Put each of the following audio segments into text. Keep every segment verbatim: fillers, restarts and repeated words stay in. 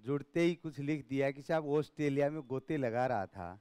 जुड़ते ही कुछ लिख दिया कि साहब ऑस्ट्रेलिया में गोते लगा रहा था,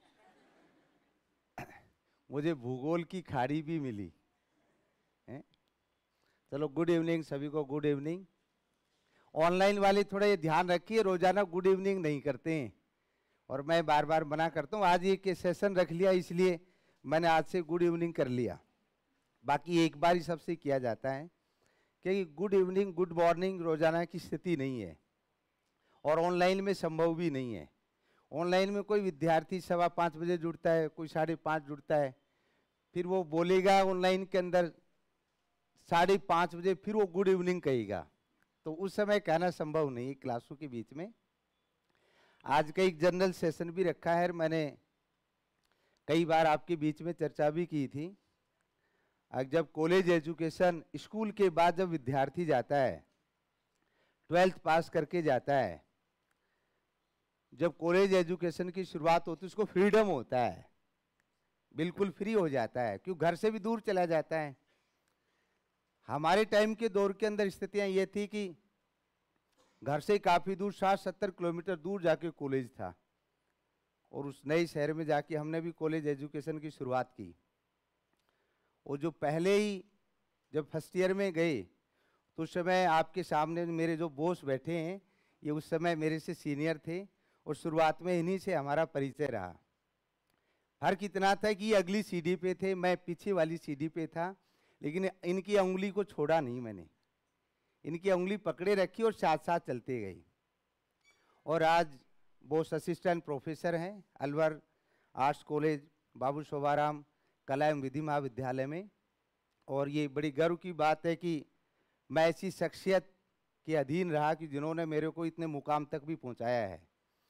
मुझे भूगोल की खाड़ी भी मिली है? चलो गुड इवनिंग सभी को, गुड इवनिंग। ऑनलाइन वाले थोड़ा ये ध्यान रखिए, रोजाना गुड इवनिंग नहीं करते हैं और मैं बार बार मना करता हूँ। आज एक सेशन रख लिया इसलिए मैंने आज से गुड इवनिंग कर लिया, बाकी एक बार ही सबसे किया जाता है क्योंकि गुड इवनिंग गुड मॉर्निंग रोजाना की स्थिति नहीं है और ऑनलाइन में संभव भी नहीं है। ऑनलाइन में कोई विद्यार्थी सवा पाँच बजे जुड़ता है, कोई साढ़े पाँच जुड़ता है, फिर वो बोलेगा ऑनलाइन के अंदर साढ़े पाँच बजे, फिर वो गुड इवनिंग कहेगा, तो उस समय कहना संभव नहीं है क्लासों के बीच में। आज का एक जनरल सेशन भी रखा है, मैंने कई बार आपके बीच में चर्चा भी की थी। जब कॉलेज एजुकेशन स्कूल के बाद जब विद्यार्थी जाता है, ट्वेल्थ पास करके जाता है, जब कॉलेज एजुकेशन की शुरुआत होती है उसको फ्रीडम होता है, बिल्कुल फ्री हो जाता है, क्यों घर से भी दूर चला जाता है। हमारे टाइम के दौर के अंदर स्थितियां ये थी कि घर से काफ़ी दूर साठ सत्तर किलोमीटर दूर जाके कॉलेज था और उस नए शहर में जाके हमने भी कॉलेज एजुकेशन की शुरुआत की। और जो पहले ही जब फर्स्ट ईयर में गए तो उस समय आपके सामने मेरे जो बॉस बैठे हैं ये उस समय मेरे से सीनियर थे और शुरुआत में इन्हीं से हमारा परिचय रहा। फर्क इतना था कि ये अगली सीढ़ी पे थे, मैं पीछे वाली सीढ़ी पे था, लेकिन इनकी उंगली को छोड़ा नहीं मैंने, इनकी उंगली पकड़े रखी और साथ साथ चलते गए। और आज बॉस असिस्टेंट प्रोफेसर हैं अलवर आर्ट्स कॉलेज बाबू शोभाराम कला एवं विधि महाविद्यालय में। और ये बड़ी गर्व की बात है कि मैं ऐसी शख्सियत के अधीन रहा कि जिन्होंने मेरे को इतने मुकाम तक भी पहुंचाया है।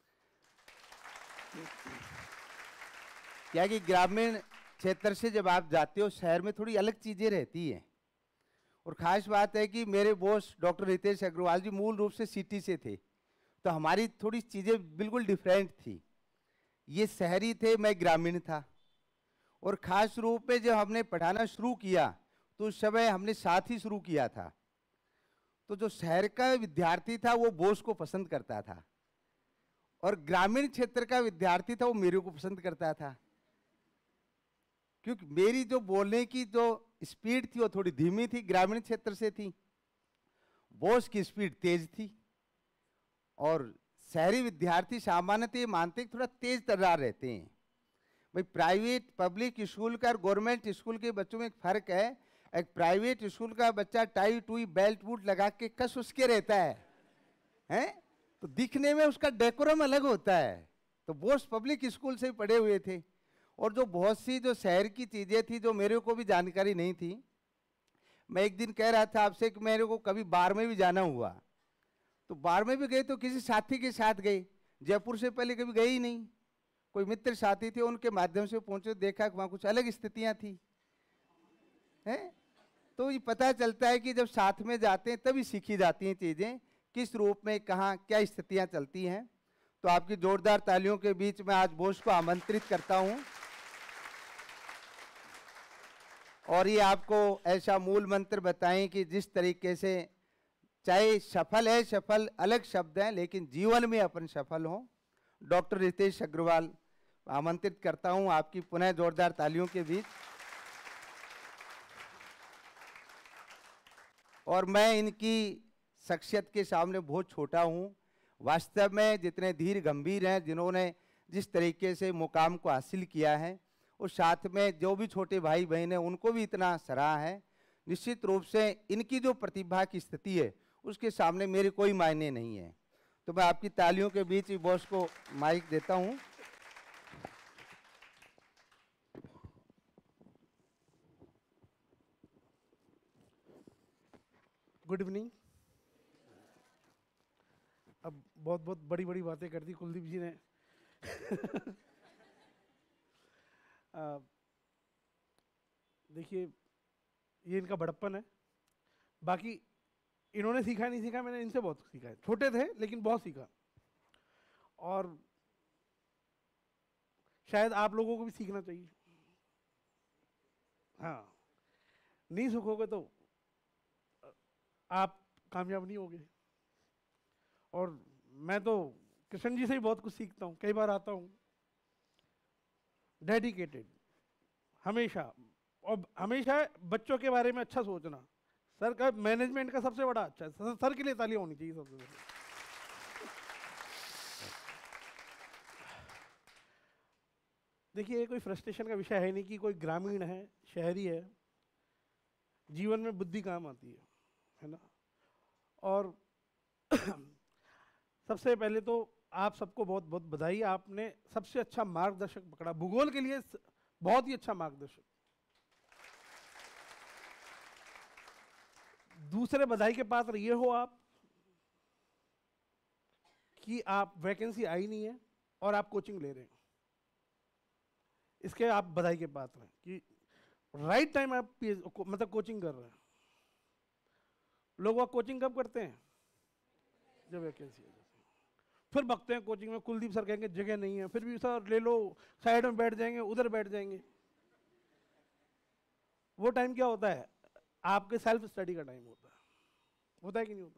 क्या कि ग्रामीण क्षेत्र से जब आप जाते हो शहर में थोड़ी अलग चीज़ें रहती हैं और ख़ास बात है कि मेरे बॉस डॉक्टर रितेश अग्रवाल जी मूल रूप से सिटी से थे, तो हमारी थोड़ी चीज़ें बिल्कुल डिफरेंट थी। ये शहरी थे, मैं ग्रामीण था। और ख़ास रूप में जब हमने पढ़ाना शुरू किया तो उस समय हमने साथ ही शुरू किया था, तो जो शहर का विद्यार्थी था वो बॉस को पसंद करता था और ग्रामीण क्षेत्र का विद्यार्थी था वो मेरे को पसंद करता था, क्योंकि मेरी जो बोलने की जो स्पीड थी वो थोड़ी धीमी थी, ग्रामीण क्षेत्र से थी। बॉस की स्पीड तेज थी और शहरी विद्यार्थी सामान्यतः मानते थोड़ा तेज तर्रार रहते हैं। भाई प्राइवेट पब्लिक स्कूल का और गवर्नमेंट स्कूल के बच्चों में एक फ़र्क है। एक प्राइवेट स्कूल का बच्चा टाई टूई बेल्ट वूट लगा के कस उसके रहता है हैं, तो दिखने में उसका डेकोरम अलग होता है। तो बॉस पब्लिक स्कूल से पढ़े हुए थे और जो बहुत सी जो शहर की चीज़ें थी जो मेरे को भी जानकारी नहीं थी। मैं एक दिन कह रहा था आपसे कि मेरे को कभी बार में भी जाना हुआ, तो बार में भी गए तो किसी साथी के साथ गए, जयपुर से पहले कभी गए ही नहीं। कोई मित्र साथी थे, उनके माध्यम से पहुंचे, देखा कि वहाँ कुछ अलग स्थितियाँ थी हैं। तो ये पता चलता है कि जब साथ में जाते हैं तभी सीखी जाती हैं चीज़ें, किस रूप में कहाँ क्या स्थितियाँ चलती हैं। तो आपकी जोरदार तालियों के बीच में आज बॉस को आमंत्रित करता हूँ और ये आपको ऐसा मूल मंत्र बताएं कि जिस तरीके से चाहे सफल है, सफल अलग शब्द हैं, लेकिन जीवन में अपन सफल हों। डॉक्टर रितेश अग्रवाल आमंत्रित करता हूं आपकी पुनः जोरदार तालियों के बीच। और मैं इनकी शख्सियत के सामने बहुत छोटा हूं। वास्तव में जितने धीर गंभीर हैं, जिन्होंने जिस तरीके से मुकाम को हासिल किया है, और साथ में जो भी छोटे भाई बहन हैं उनको भी इतना सराहा है। निश्चित रूप से इनकी जो प्रतिभा की स्थिति है उसके सामने मेरे कोई मायने नहीं है। तो मैं आपकी तालियों के बीच ही बॉस को माइक देता हूं। Good evening. अब बहुत बहुत बड़ी बड़ी बातें कर दी कुलदीप जी ने। देखिए ये इनका बड़प्पन है, बाकी इन्होंने सीखा नहीं सीखा, मैंने इनसे बहुत सीखा है। छोटे थे लेकिन बहुत सीखा, और शायद आप लोगों को भी सीखना चाहिए। हाँ, नहीं सीखोगे तो आप कामयाब नहीं होगे। और मैं तो कृष्ण जी से ही बहुत कुछ सीखता हूँ, कई बार आता हूँ। डेडिकेटेड हमेशा, और हमेशा बच्चों के बारे में अच्छा सोचना। सर का मैनेजमेंट का सबसे बड़ा अच्छा है, सर के लिए तालियां होनी चाहिए सबसे पहले। देखिए ये कोई फ्रस्ट्रेशन का विषय है नहीं कि कोई ग्रामीण है, शहरी है, जीवन में बुद्धि काम आती है, है ना। और सबसे पहले तो आप सबको बहुत बहुत बधाई, आपने सबसे अच्छा मार्गदर्शक पकड़ा भूगोल के लिए, बहुत ही अच्छा मार्गदर्शक। दूसरे बधाई के पात्र ये हो आप कि आप वैकेंसी आई नहीं है और आप कोचिंग ले रहे हैं, इसके आप बधाई के पात्र हैं कि राइट टाइम आप को, मतलब कोचिंग कर रहे हैं। लोग कोचिंग कब करते हैं? जब वैकेंसी है। फिर बकते हैं कोचिंग में, कुलदीप सर कहेंगे जगह नहीं है, फिर भी सर ले लो, साइड में बैठ जाएंगे, उधर बैठ जाएंगे। वो टाइम क्या होता है? आपके सेल्फ स्टडी का टाइम होता है, होता है कि नहीं होता?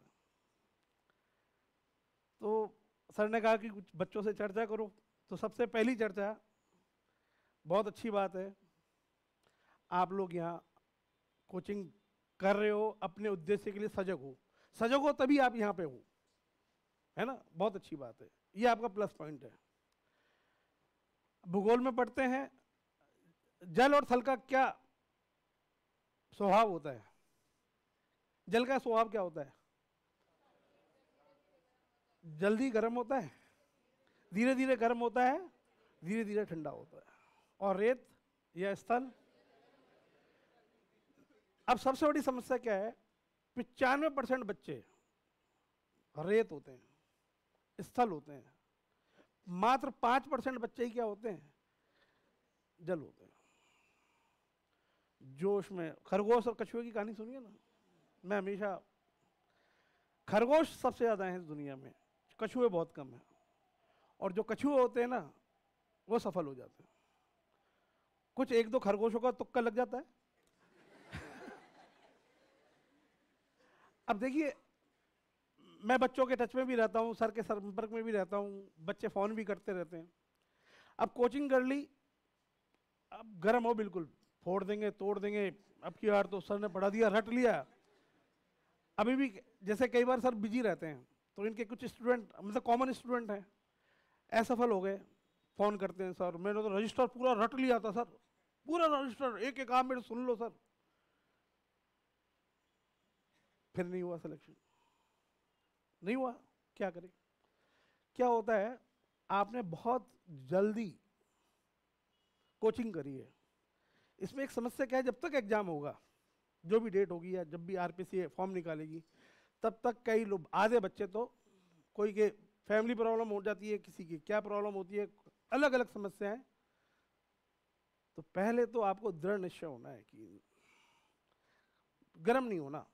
तो सर ने कहा कि कुछ बच्चों से चर्चा करो, तो सबसे पहली चर्चा, बहुत अच्छी बात है आप लोग यहाँ कोचिंग कर रहे हो, अपने उद्देश्य के लिए सजग हो। सजग हो तभी आप यहाँ पे हो, है ना, बहुत अच्छी बात है, ये आपका प्लस पॉइंट है। भूगोल में पढ़ते हैं जल और थल का क्या स्वभाव होता है। जल का स्वभाव क्या होता है? जल्दी गर्म होता है, धीरे धीरे गर्म होता है, धीरे धीरे ठंडा होता है। और रेत या स्थल, अब सबसे बड़ी समस्या क्या है? पिचानवे परसेंट बच्चे रेत होते हैं, स्थल होते हैं, मात्र पांच परसेंट बच्चे ही क्या होते हैं? जल होते हैं। जोश में खरगोश और कछुए की कहानी सुनिए ना, मैं हमेशा, खरगोश सबसे ज्यादा है इस दुनिया में, कछुए बहुत कम है, और जो कछुए होते हैं ना वो सफल हो जाते हैं। कुछ एक दो खरगोशों का तुक्का लग जाता है। अब देखिए मैं बच्चों के टच में भी रहता हूँ, सर के संपर्क में भी रहता हूँ, बच्चे फोन भी करते रहते हैं। अब कोचिंग कर ली, अब गर्म हो बिल्कुल, फोड़ देंगे तोड़ देंगे, अब की बार तो सर ने पढ़ा दिया, रट लिया। अभी भी जैसे कई बार सर बिजी रहते हैं, तो इनके कुछ स्टूडेंट, मतलब कॉमन स्टूडेंट हैं, असफल हो गए, फोन करते हैं, सर मैंने तो रजिस्टर पूरा रट लिया था सर, पूरा रजिस्टर एक एक आप मेरे सुन लो सर, फिर नहीं हुआ सिलेक्शन, नहीं हुआ, क्या करें? क्या होता है, आपने बहुत जल्दी कोचिंग करी है। इसमें एक समस्या क्या है, जब तक एग्जाम होगा, जो भी डेट होगी या जब भी आरपीसी फॉर्म निकालेगी, तब तक कई लोग, आधे बच्चे तो, कोई के फैमिली प्रॉब्लम हो जाती है, किसी की क्या प्रॉब्लम होती है, अलग अलग समस्याएं। तो पहले तो आपको दृढ़ निश्चय होना है कि गर्म नहीं होना,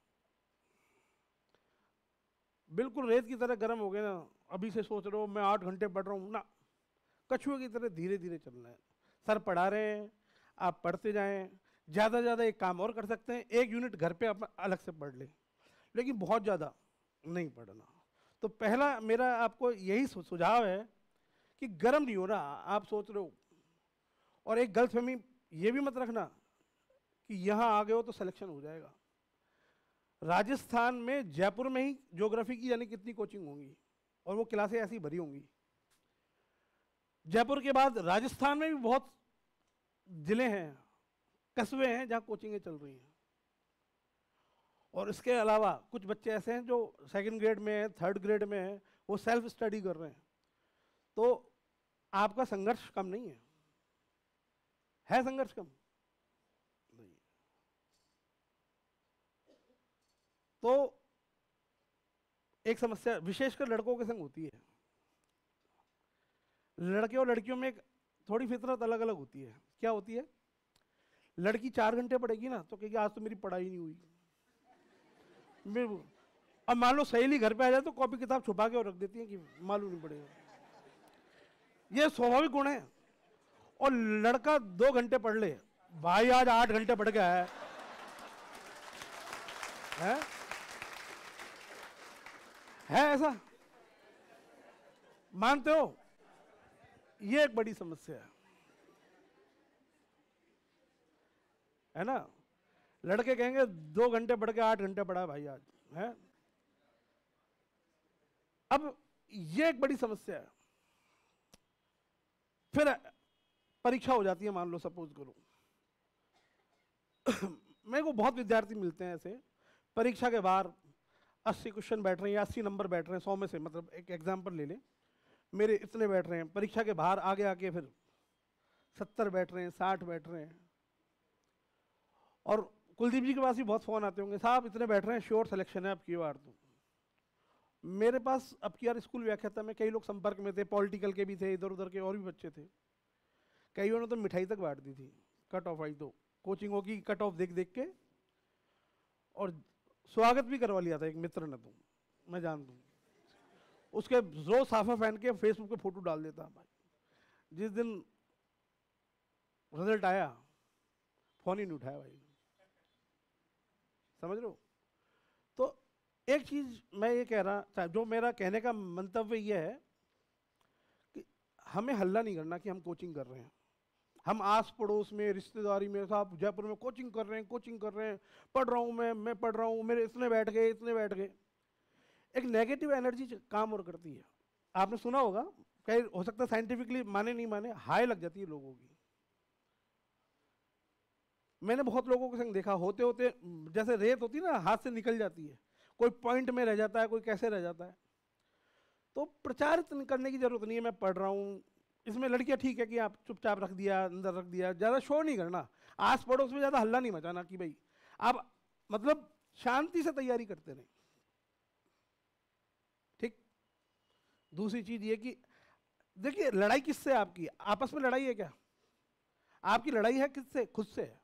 बिल्कुल रेत की तरह गर्म हो गए ना, अभी से सोच रहे हो मैं आठ घंटे पढ़ रहा हूँ ना, कछुए की तरह धीरे धीरे चलना है। सर पढ़ा रहे हैं, आप पढ़ते जाएं, ज़्यादा से ज़्यादा एक काम और कर सकते हैं, एक यूनिट घर पे आप अलग से पढ़ लें, लेकिन बहुत ज़्यादा नहीं पढ़ना। तो पहला मेरा आपको यही सुझाव है कि गर्म नहीं होना, आप सोच रहे हो। और एक गलतफहमी ये भी मत रखना कि यहाँ आ गए हो तो सिलेक्शन हो जाएगा। राजस्थान में, जयपुर में ही ज्योग्राफी की यानी कितनी कोचिंग होंगी, और वो क्लासें ऐसी भरी होंगी। जयपुर के बाद राजस्थान में भी बहुत जिले हैं, कस्बे हैं जहाँ कोचिंगें चल रही हैं। और इसके अलावा कुछ बच्चे ऐसे हैं जो सेकंड ग्रेड में है, थर्ड ग्रेड में है, वो सेल्फ स्टडी कर रहे हैं। तो आपका संघर्ष कम नहीं है, है संघर्ष कम नहीं। तो एक समस्या विशेषकर लड़कों के संग होती है, लड़के और लड़कियों में एक थोड़ी फितरत अलग अलग होती है। क्या होती है? लड़की चार घंटे पढ़ेगी ना तो कहेगी आज तो मेरी पढ़ाई नहीं हुई। अब मान लो सहेली घर पे आ जाए तो कॉपी किताब छुपा के और रख देती है कि मालूम नहीं पड़ेगा, ये स्वाभाविक गुण है। और लड़का दो घंटे पढ़ ले, भाई आज आठ घंटे पढ़ गया है, है, है ऐसा? मानते हो? ये एक बड़ी समस्या है, है ना? लड़के कहेंगे दो घंटे पढ़ के आठ घंटे पढ़ा भाई आज, है? अब ये एक बड़ी समस्या है। फिर परीक्षा हो जाती है, मान लो सपोज करो मेरे को बहुत विद्यार्थी मिलते हैं ऐसे, परीक्षा के बाहर अस्सी क्वेश्चन बैठ रहे हैं या अस्सी नंबर बैठ रहे हैं सौ में से, मतलब एक एग्जाम्पल ले लें, मेरे इतने बैठ रहे हैं, परीक्षा के बाहर आगे आके फिर सत्तर बैठ रहे हैं, साठ बैठ रहे हैं। और कुलदीप जी के पास भी बहुत फ़ोन आते होंगे, साहब इतने बैठ रहे हैं, श्योर सिलेक्शन है अब की बार तो। मेरे पास अब की बार स्कूल व्याख्याता में कई लोग संपर्क में थे, पॉलिटिकल के भी थे, इधर उधर के और भी बच्चे थे, कईयों ने तो मिठाई तक बांट दी थी, कट ऑफ आई तो कोचिंगों की कट ऑफ देख देख के, और स्वागत भी करवा लिया था एक मित्र ने, तो मैं जानता हूँ उसके रोज साफा पहन के फेसबुक पे फोटो डाल देता भाई। जिस दिन रिजल्ट आया फोन ही नहीं उठाया भाई, समझ रहे हो? तो एक चीज मैं ये कह रहा, जो मेरा कहने का मंतव्य ये है कि हमें हल्ला नहीं करना कि हम कोचिंग कर रहे हैं। हम आस पड़ोस में, रिश्तेदारी में, साहब जयपुर में कोचिंग कर रहे हैं, कोचिंग कर रहे हैं, पढ़ रहा हूँ मैं मैं पढ़ रहा हूँ, मेरे इतने बैठ गए इतने बैठ गए। एक नेगेटिव एनर्जी काम और करती है। आपने सुना होगा, कहीं हो सकता है साइंटिफिकली माने नहीं माने, हाई लग जाती है लोगों की। मैंने बहुत लोगों के संग देखा, होते होते जैसे रेत होती है ना, हाथ से निकल जाती है, कोई पॉइंट में रह जाता है, कोई कैसे रह जाता है। तो प्रचारित करने की जरूरत नहीं है मैं पढ़ रहा हूँ। इसमें लड़कियां ठीक है कि आप चुपचाप रख दिया, अंदर रख दिया, ज़्यादा शोर नहीं करना, आस पड़ोस में ज़्यादा हल्ला नहीं मचाना कि भाई आप मतलब शांति से तैयारी करते रहे, ठीक। दूसरी चीज ये कि देखिए लड़ाई किससे आपकी, आपस में लड़ाई है क्या? आपकी लड़ाई है किससे? खुद से है।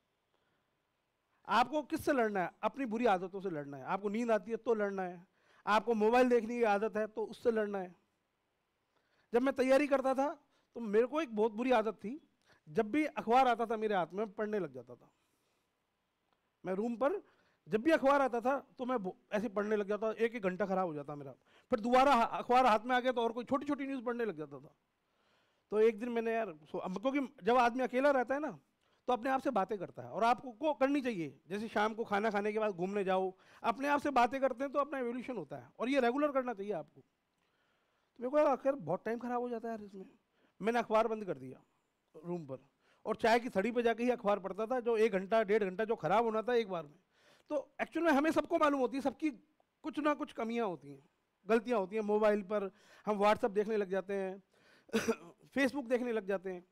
आपको किससे लड़ना है? अपनी बुरी आदतों से लड़ना है। आपको नींद आती है तो लड़ना है, आपको मोबाइल देखने की आदत है तो उससे लड़ना है। जब मैं तैयारी करता था तो मेरे को एक बहुत बुरी आदत थी, जब भी अखबार आता था मेरे हाथ में पढ़ने लग जाता था। मैं रूम पर जब भी अखबार आता था तो मैं ऐसे पढ़ने लग जाता, एक एक घंटा खराब हो जाता मेरा। फिर दोबारा अखबार हाथ में आ गया तो और कोई छोटी छोटी न्यूज़ पढ़ने लग जाता था। तो एक दिन मैंने यार, क्योंकि जब आदमी अकेला रहता है ना तो अपने आप से बातें करता है, और आपको को करनी चाहिए। जैसे शाम को खाना खाने के बाद घूमने जाओ, अपने आप से बातें करते हैं तो अपना एवोल्यूशन होता है, और ये रेगुलर करना चाहिए आपको। तो मेरे को आखिर बहुत टाइम खराब हो जाता है यार इसमें। मैंने अखबार बंद कर दिया रूम पर, और चाय की थड़ी पर जाके ही अखबार पढ़ता था, जो एक घंटा डेढ़ घंटा जो खराब होना था एक बार में। तो एक्चुअल में हमें सबको मालूम होती है, सबकी कुछ ना कुछ कमियां होती हैं, गलतियां होती हैं। मोबाइल पर हम व्हाट्सएप देखने लग जाते हैं फेसबुक देखने लग जाते हैं,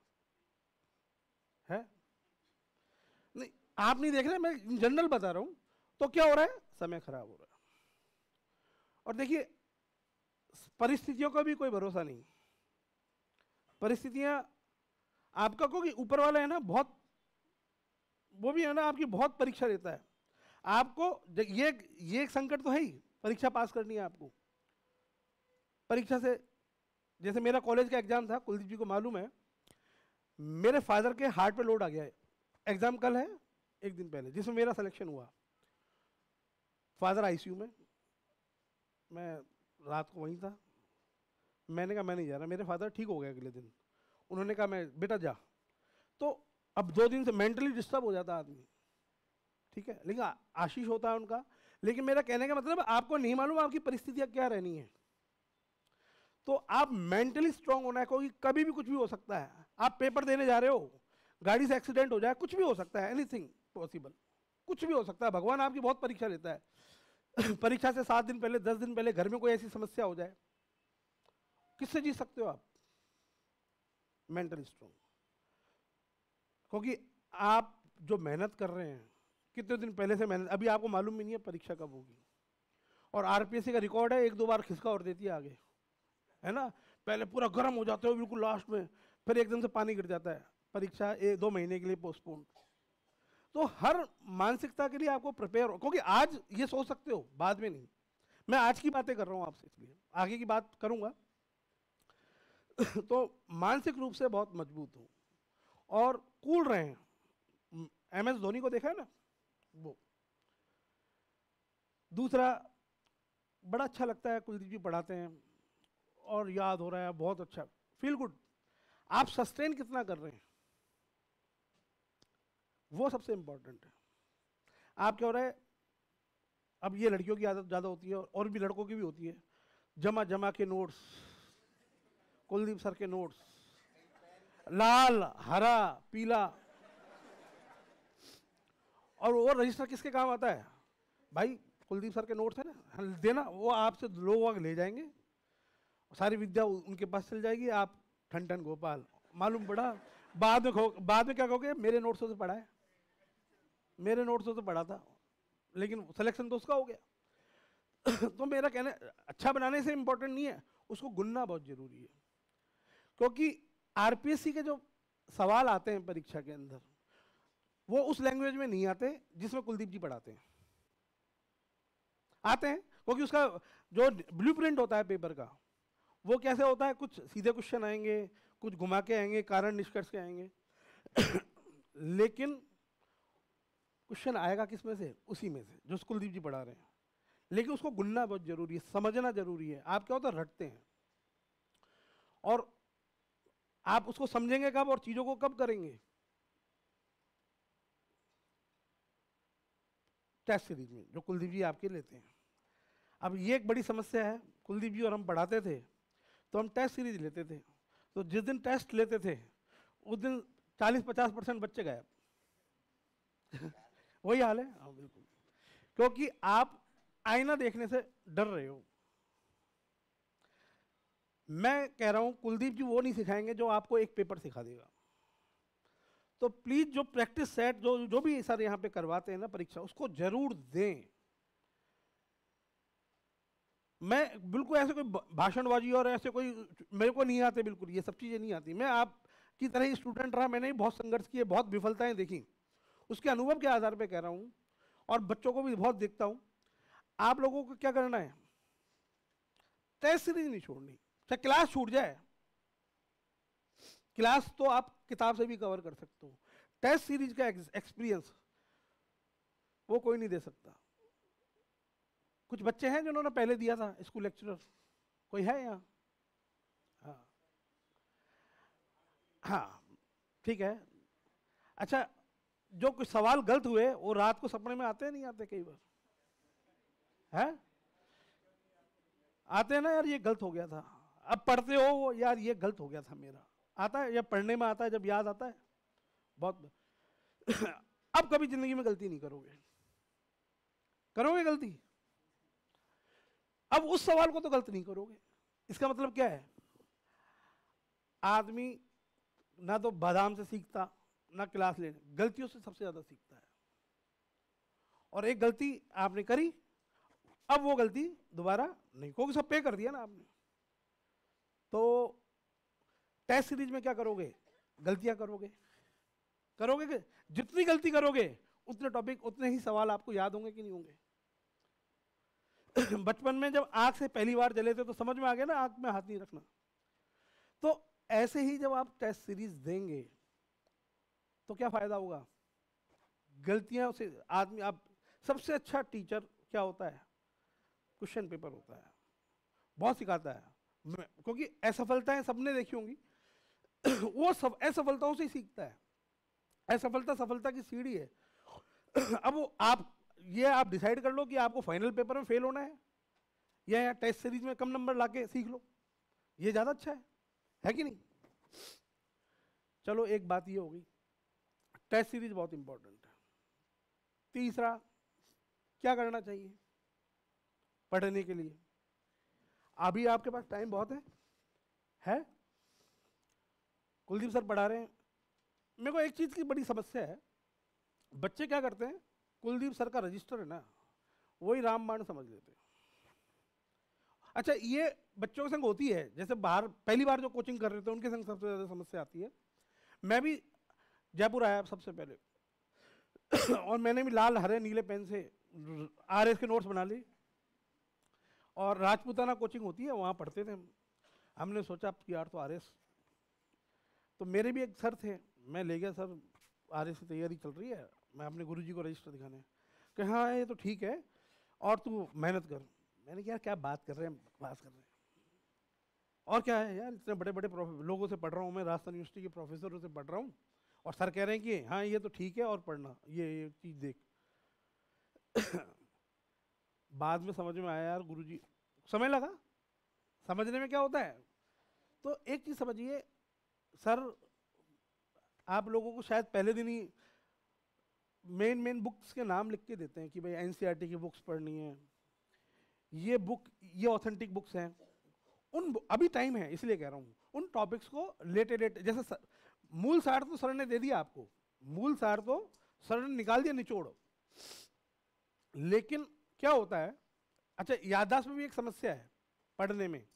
है नहीं आप नहीं देख रहे, मैं जनरल बता रहा हूं। तो क्या हो रहा है? समय खराब हो रहा है। और देखिए परिस्थितियों का भी कोई भरोसा नहीं, परिस्थितियां आपका, क्योंकि ऊपर वाला है ना बहुत, वो भी है ना आपकी बहुत परीक्षा लेता है आपको। ये ये एक संकट तो है ही, परीक्षा पास करनी है आपको। परीक्षा से, जैसे मेरा कॉलेज का एग्जाम था, कुलदीप जी को मालूम है, मेरे फादर के हार्ट पे लोड आ गया है। एग्जाम कल है, एक दिन पहले, जिसमें मेरा सिलेक्शन हुआ। फादर आईसीयू में, मैं रात को वहीं था। मैंने कहा मैं नहीं जा रहा, मेरे फादर ठीक हो गए अगले दिन। उन्होंने कहा मैं बेटा जा। तो अब दो दिन से मेंटली डिस्टर्ब हो जाता आदमी, ठीक है, लेकिन आशीष होता है उनका। लेकिन मेरा कहने का मतलब आपको नहीं मालूम आपकी परिस्थितियां क्या रहनी है, तो आप मेंटली स्ट्रांग होना है, क्योंकि कभी भी कुछ भी हो सकता है। आप पेपर देने जा रहे हो, गाड़ी से एक्सीडेंट हो जाए, कुछ भी हो सकता है, एनीथिंग पॉसिबल, कुछ भी हो सकता है। भगवान आपकी बहुत परीक्षा लेता है परीक्षा से सात दिन पहले, दस दिन पहले घर में कोई ऐसी समस्या हो जाए, किससे जीत सकते हो आप? Mentally strong. क्योंकि आप जो मेहनत कर रहे हैं, कितने दिन पहले से मेहनत, अभी आपको मालूम भी नहीं है परीक्षा कब होगी। और आरपीएससी का रिकॉर्ड है, एक दो बार खिसका और देती है आगे, है ना। पहले पूरा गर्म हो जाते हो बिल्कुल लास्ट में, फिर एकदम से पानी गिर जाता है, परीक्षा एक दो महीने के लिए पोस्टपोन। तो हर मानसिकता के लिए आपको प्रिपेयर हो, क्योंकि आज ये सोच सकते हो, बाद में नहीं। मैं आज की बातें कर रहा हूँ आपसे, इसलिए आगे की बात करूंगा तो मानसिक रूप से बहुत मजबूत हो और कूल रहे हैं। एम एस धोनी को देखा है ना, वो। दूसरा, बड़ा अच्छा लगता है कुलदीप जी पढ़ाते हैं, और याद हो रहा है, बहुत अच्छा, फील गुड। आप सस्टेन कितना कर रहे हैं, वो सबसे इंपॉर्टेंट है। आप क्या हो रहा है, अब ये लड़कियों की आदत ज़्यादा होती है और भी लड़कों की भी होती है, जमा जमा के नोट्स, कुलदीप सर के नोट्स, लाल हरा पीला, और वो रजिस्टर किसके काम आता है भाई, कुलदीप सर के नोट्स है ना, देना, वो आपसे लोग ले जाएंगे, सारी विद्या उनके पास चल जाएगी, आप ठन ठन गोपाल, मालूम पड़ा बाद में खो, बाद में क्या कहोगे, मेरे नोट्सों से पढ़ा है, मेरे नोट्सों से पढ़ा था, लेकिन सिलेक्शन तो उसका हो गया। तो मेरा कहना, अच्छा बनाने से इंपॉर्टेंट नहीं है, उसको गुनना बहुत जरूरी है, क्योंकि आरपीएससी के जो सवाल आते हैं परीक्षा के अंदर, वो उस लैंग्वेज में नहीं आते जिसमें कुलदीप जी पढ़ाते हैं, आते हैं क्योंकि उसका जो ब्लूप्रिंट होता है पेपर का, वो कैसे होता है, कुछ सीधे क्वेश्चन आएंगे, कुछ घुमा के आएंगे, कारण निष्कर्ष के आएंगे। लेकिन क्वेश्चन आएगा किस में से, उसी में से जो कुलदीप जी पढ़ा रहे हैं, लेकिन उसको गुनना बहुत जरूरी है, समझना जरूरी है। आप क्या होता है, रटते हैं, और आप उसको समझेंगे कब और चीजों को कब करेंगे, टेस्ट सीरीज में जो कुलदीप जी आपके लेते हैं। अब ये एक बड़ी समस्या है, कुलदीप जी और हम पढ़ाते थे तो हम टेस्ट सीरीज लेते थे, तो जिस दिन टेस्ट लेते थे उस दिन चालीस पचास परसेंट बच्चे गायब। वही हाल है, हाँ बिल्कुल, क्योंकि आप आईना देखने से डर रहे हो। मैं कह रहा हूं कुलदीप जी वो नहीं सिखाएंगे जो आपको एक पेपर सिखा देगा। तो प्लीज जो प्रैक्टिस सेट जो जो भी सर यहाँ पे करवाते हैं ना परीक्षा, उसको जरूर दें। मैं बिल्कुल ऐसे कोई भाषणबाजी और ऐसे कोई, मेरे को नहीं आते बिल्कुल, ये सब चीजें नहीं आती। मैं आपकी तरह ही स्टूडेंट रहा, मैंने भी बहुत संघर्ष किए, बहुत विफलताएं देखी, उसके अनुभव के आधार पे कह रहा हूँ, और बच्चों को भी बहुत देखता हूँ। आप लोगों को क्या करना है, टेस्ट सीरीज नहीं छोड़नी, चाहे क्लास छूट जाए, क्लास तो आप किताब से भी कवर कर सकते हो, टेस्ट सीरीज का एक्सपीरियंस वो कोई नहीं दे सकता। कुछ बच्चे हैं जिन्होंने पहले दिया था स्कूल लेक्चरर, कोई है यहाँ? हाँ हाँ ठीक है। अच्छा, जो कुछ सवाल गलत हुए वो रात को सपने में आते हैं नहीं आते, कई बार है आते हैं ना, यार ये गलत हो गया था, अब पढ़ते हो यार ये गलत हो गया था मेरा, आता है, या पढ़ने में आता है, जब याद आता है बहुत। अब कभी जिंदगी में गलती नहीं करोगे, करोगे गलती, अब उस सवाल को तो गलत नहीं करोगे। इसका मतलब क्या है, आदमी ना तो बादाम से सीखता ना क्लास लेने, गलतियों से सबसे ज्यादा सीखता है। और एक गलती आपने करी, अब वो गलती दोबारा नहीं, क्योंकि सब पे कर दिया ना आपने। तो टेस्ट सीरीज में क्या करोगे, गलतियां करोगे, करोगे कि जितनी गलती करोगे उतने टॉपिक, उतने ही सवाल आपको याद होंगे कि नहीं होंगे। बचपन में जब आंख से पहली बार जले थे तो समझ में आ गया ना, आंख में हाथ नहीं रखना। तो ऐसे ही जब आप टेस्ट सीरीज देंगे तो क्या फायदा होगा, गलतियां से आदमी, आप सबसे अच्छा टीचर क्या होता है, क्वेश्चन पेपर होता है, बहुत सिखाता है, क्योंकि असफलताएं सबने देखी होंगी। वो सब असफलताओं से ही सीखता है, असफलता सफलता की सीढ़ी है। अब वो आप ये आप डिसाइड कर लो कि आपको फाइनल पेपर में फेल होना है या, या टेस्ट सीरीज में कम नंबर लाके सीख लो, ये ज्यादा अच्छा है, है कि नहीं। चलो एक बात ये होगी, टेस्ट सीरीज बहुत इंपॉर्टेंट है। तीसरा, क्या करना चाहिए पढ़ने के लिए, अभी आपके पास टाइम बहुत है, है? कुलदीप सर पढ़ा रहे हैं। मेरे को एक चीज की बड़ी समस्या है, बच्चे क्या करते हैं, कुलदीप सर का रजिस्टर है ना, वही रामबाण समझ लेते हैं। अच्छा, ये बच्चों के संग होती है, जैसे बाहर पहली बार जो कोचिंग कर रहे थे उनके संग सबसे ज्यादा समस्या आती है। मैं भी जयपुर आया सबसे पहले और मैंने भी लाल हरे नीले पेन से आर एस के नोट्स बना ली, और राजपूताना कोचिंग होती है वहाँ पढ़ते थे हम। हमने सोचा यार तो आर एस, तो मेरे भी एक सर थे, मैं ले गया, सर आर एस की तैयारी चल रही है, मैं अपने गुरुजी को रजिस्टर दिखाने, कि हाँ ये तो ठीक है और तू मेहनत कर। मैंने कहा क्या बात कर रहे हैं, बकवास कर रहे हैं। और क्या है यार, इतने बड़े बड़े लोगों से पढ़ रहा हूँ मैं, राजस्थान यूनिवर्सिटी के प्रोफेसरों से पढ़ रहा हूँ, और सर कह रहे हैं कि हाँ ये तो ठीक है और पढ़ना, ये ये चीज़ देख। बाद में समझ में आया यार गुरुजी, समय लगा समझने में क्या होता है। तो एक चीज़ समझिए सर, आप लोगों को शायद पहले दिन ही मेन मेन बुक्स के नाम लिख के देते हैं कि भाई एनसीईआरटी की बुक्स पढ़नी है, ये बुक ये ऑथेंटिक बुक्स हैं। उन अभी टाइम है इसलिए कह रहा हूँ, उन टॉपिक्स को लेटे लेटे, जैसे सर, मूल सार तो सर ने दे दिया आपको, मूल सार तो सर ने निकाल दिया निचोड़, लेकिन क्या होता है, अच्छा याददाश्त में भी एक समस्या है पढ़ने में।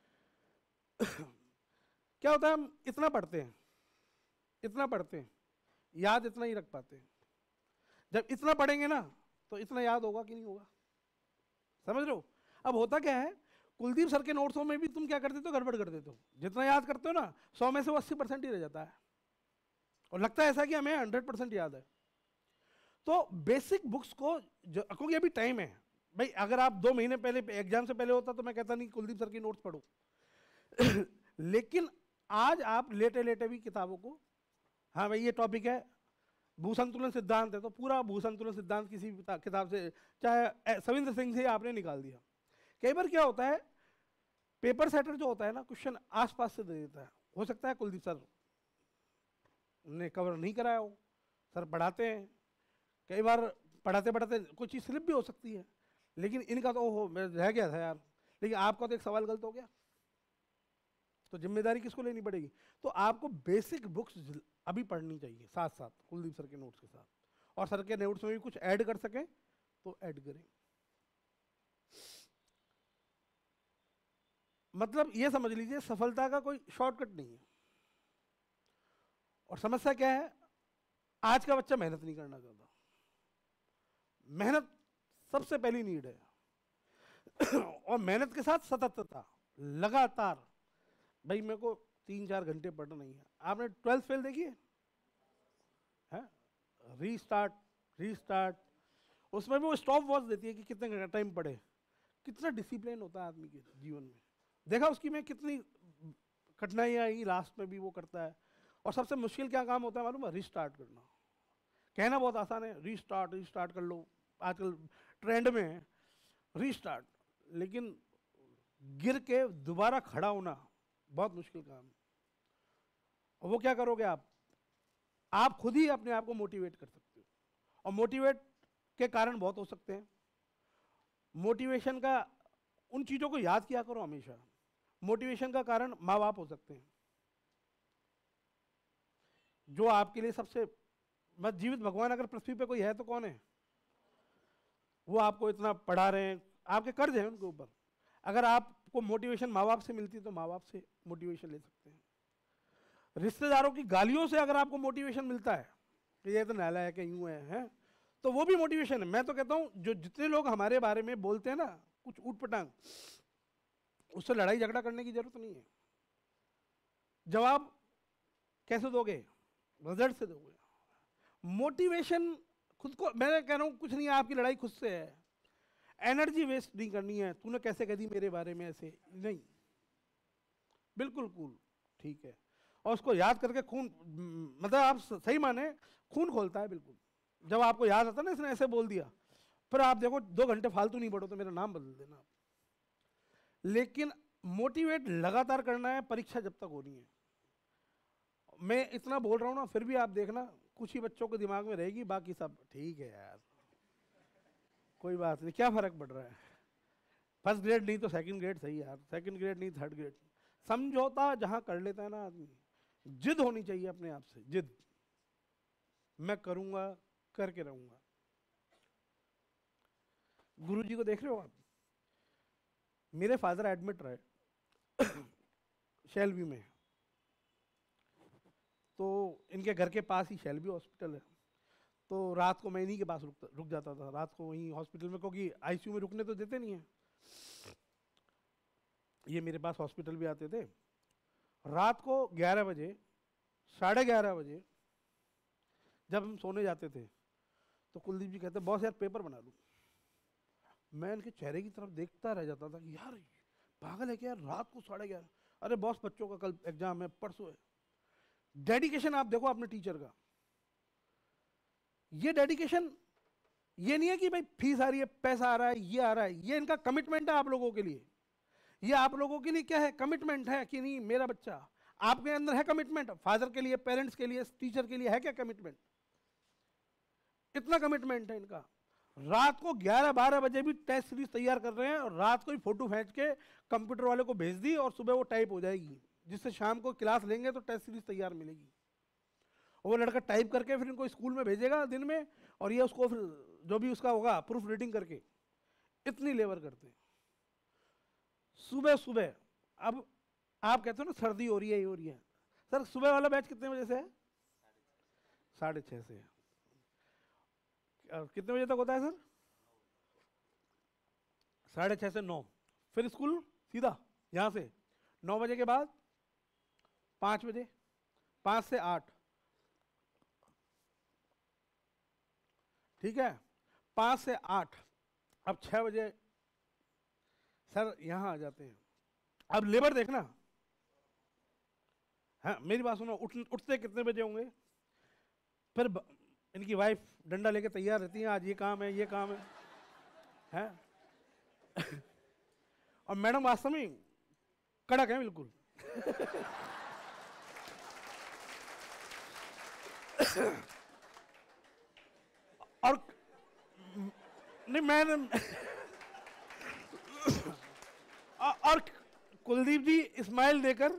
क्या होता है, हम इतना पढ़ते हैं इतना पढ़ते हैं, याद इतना ही रख पाते हैं। जब इतना पढ़ेंगे ना तो इतना याद होगा कि नहीं होगा, समझ रहे हो। अब होता क्या है, कुलदीप सर के नोट्सों में भी तुम क्या कर देते हो, गड़बड़ कर देते हो। जितना याद करते हो ना, सौ में से वो अस्सी परसेंट ही रह जाता है, और लगता है ऐसा कि हमें हंड्रेड परसेंट याद है। तो बेसिक बुक्स को, क्योंकि अभी टाइम है भाई, अगर आप दो महीने पहले एग्जाम से पहले होता तो मैं कहता नहीं कुलदीप सर की नोट्स पढ़ो। लेकिन आज आप लेटे लेटे भी किताबों को, हाँ भाई ये टॉपिक है भूसंतुलन सिद्धांत है, तो पूरा भूसंतुलन सिद्धांत किसी किताब से, चाहे सविंद्र सिंह से आपने निकाल दिया। कई बार क्या होता है, पेपर सेटर जो होता है ना, क्वेश्चन आसपास से दे देता है। हो सकता है कुलदीप सर ने कवर नहीं कराया हो, सर पढ़ाते हैं, कई बार पढ़ाते पढ़ाते कोई चीज़ स्लिप भी हो सकती है, लेकिन इनका तो ओहो मैं रह गया था यार, लेकिन आपका तो एक सवाल गलत हो गया, तो जिम्मेदारी किसको लेनी पड़ेगी। तो आपको बेसिक बुक्स अभी पढ़नी चाहिए साथ साथ कुलदीप सर के नोट्स के साथ, और सर के नोट्स में भी कुछ ऐड कर सकें तो ऐड करें। मतलब ये समझ लीजिए सफलता का कोई शॉर्टकट नहीं है। और समस्या क्या है, आज का बच्चा मेहनत नहीं करना चाहता। मेहनत सबसे पहली नीड है। और मेहनत के साथ सततता, लगातार। भाई मेरे को तीन चार घंटे पढ़ना नहीं है। आपने ट्वेल्थ फेल देखी है, रीस्टार्ट रीस्टार्ट, उसमें भी वो स्टॉप वॉच देती है कि कितने टाइम पढ़े। कितना डिसिप्लिन होता है आदमी के जीवन में, देखा उसकी में कितनी कठिनाई आई, लास्ट में भी वो करता है। और सबसे मुश्किल क्या काम होता है मालूम है, रीस्टार्ट करना। कहना बहुत आसान है, रीस्टार्ट रीस्टार्ट कर लो, आजकल ट्रेंड में है रीस्टार्ट, लेकिन गिर के दोबारा खड़ा होना बहुत मुश्किल काम है। और वो क्या करोगे आप आप खुद ही अपने आप को मोटिवेट कर सकते हो, और मोटिवेट के कारण बहुत हो सकते हैं। मोटिवेशन का, उन चीज़ों को याद किया करो हमेशा। मोटिवेशन का कारण माँ बाप हो सकते हैं, जो आपके लिए सबसे बस जीवित भगवान अगर पृथ्वी पे कोई है तो कौन है, वो आपको इतना पढ़ा रहे हैं, आपके कर्ज हैं उनके ऊपर। अगर आपको मोटिवेशन माँ बाप से मिलती है तो माँ बाप से मोटिवेशन ले सकते हैं। रिश्तेदारों की गालियों से अगर आपको मोटिवेशन मिलता है कि ये तो नालायक है, यूं है, है, तो वो भी मोटिवेशन है। मैं तो कहता हूं जो जितने लोग हमारे बारे में बोलते हैं ना कुछ ऊट पटांग, उससे लड़ाई झगड़ा करने की जरूरत नहीं है। जवाब कैसे दोगे, रिजल्ट से दोगे। मोटिवेशन खुद को, मैं कह रहा हूं कुछ नहीं है, आपकी लड़ाई खुद से है। एनर्जी वेस्ट नहीं करनी है, तूने कैसे कह दी मेरे बारे में ऐसे, नहीं, बिल्कुल कूल, ठीक है। और उसको याद करके खून, मतलब आप सही माने खून खोलता है बिल्कुल। जब आपको याद आता है ना इसने ऐसे बोल दिया, फिर आप देखो दो घंटे फालतू नहीं पढ़ो तो मेरा नाम बदल देना। लेकिन मोटिवेट लगातार करना है, परीक्षा जब तक होनी है। मैं इतना बोल रहा हूँ ना, फिर भी आप देखना कुछ ही बच्चों के दिमाग में रहेगी, बाकी सब ठीक है यार, कोई बात नहीं, क्या फर्क पड़ रहा है। फर्स्ट ग्रेड नहीं तो सेकंड ग्रेड सही यार, सेकंड ग्रेड नहीं थर्ड ग्रेड। समझौता जहां कर लेता है ना आदमी, जिद होनी चाहिए अपने आप से, जिद, मैं करूंगा, करके रहूंगा। गुरुजी को देख रहे हो आप, मेरे फादर एडमिट रहे शैलवी में, तो इनके घर के पास ही शैलवी हॉस्पिटल है, तो रात को मैं इन्हीं के पास रुक रुक जाता था, रात को वहीं हॉस्पिटल में, क्योंकि आईसीयू में रुकने तो देते नहीं है। ये मेरे पास हॉस्पिटल भी आते थे। रात को ग्यारह बजे, साढ़े ग्यारह बजे जब हम सोने जाते थे तो कुलदीप जी कहते बॉस यार पेपर बना लूँ। मैं इनके चेहरे की तरफ देखता रह जाता था कि यार पागल है क्या, रात को साढ़े ग्यारह, अरे बॉस बच्चों का कल एग्जाम है, परसों है। डेडिकेशन आप देखो अपने टीचर का। ये डेडिकेशन ये नहीं है कि भाई फीस आ रही है, पैसा आ रहा है, ये आ रहा है, ये इनका कमिटमेंट है आप लोगों के लिए। ये आप लोगों के लिए क्या है, कमिटमेंट है कि नहीं मेरा बच्चा, आपके अंदर है कमिटमेंट, फादर के लिए, पेरेंट्स के लिए, टीचर के लिए है क्या कमिटमेंट? इतना कमिटमेंट है इनका। रात को ग्यारह बारह बजे भी टेस्ट सीरीज तैयार कर रहे हैं और रात को ही फोटो खींच के कंप्यूटर वाले को भेज दी और सुबह वो टाइप हो जाएगी, जिससे शाम को क्लास लेंगे तो टेस्ट सीरीज तैयार मिलेगी। वो लड़का टाइप करके फिर इनको स्कूल में भेजेगा दिन में, और ये उसको फिर जो भी उसका होगा प्रूफ रीडिंग करके। इतनी लेबर करते हैं सुबह सुबह। अब आप कहते हो ना सर्दी हो रही है, ये हो रही है, सर सुबह वाला बैच कितने बजे से है? साढ़े छः से है। कितने बजे तक होता है सर? साढ़े छः से नौ। फिर स्कूल सीधा यहाँ से नौ बजे के बाद पाँच बजे, पाँच से आठ, ठीक है, पाँच से आठ। अब छः बजे सर यहाँ आ जाते हैं। अब लेबर देखना, हाँ मेरी बात सुनो, उठ उठते कितने बजे होंगे? फिर ब, इनकी वाइफ डंडा लेके तैयार रहती है, आज ये काम है, ये काम है, हैं? और मैडम वास्तव में कड़क है बिल्कुल। और नहीं मैं और कुलदीप जी स्माइल देकर